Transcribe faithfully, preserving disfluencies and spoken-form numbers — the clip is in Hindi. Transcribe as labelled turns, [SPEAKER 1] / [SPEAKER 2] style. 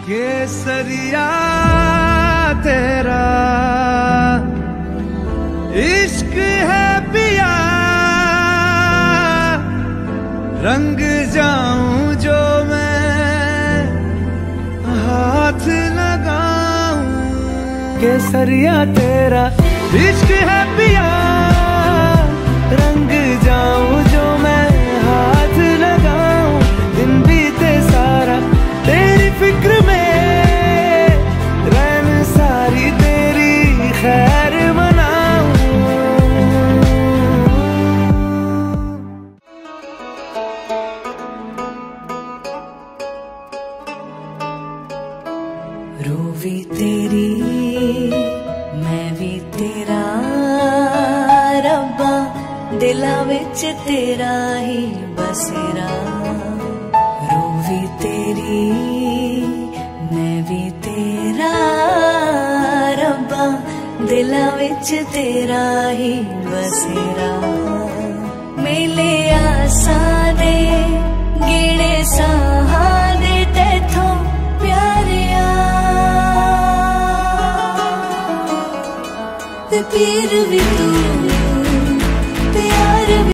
[SPEAKER 1] केसरिया तेरा इश्क है पिया, रंग जाऊं जो मैं हाथ लगाऊं। केसरिया तेरा इश्क है पिया, रंग जाऊं जो मैं हाथ लगाऊं। दिन बीते सारा तेरी फिक्र में, रैन सारी तेरी खैर मनाऊं।
[SPEAKER 2] रूह भी तेरी मैं भी तेरा, रब्बा दिला विच तेरा ही बसेरा। रूह भी तेरी मैं भी तेरा, रब्बा दिला विच तेरा ही बसेरा। मेले आसां दे गेड़े साहां दे तेथों प्यारिया, ते पीर भी तू प्यार भी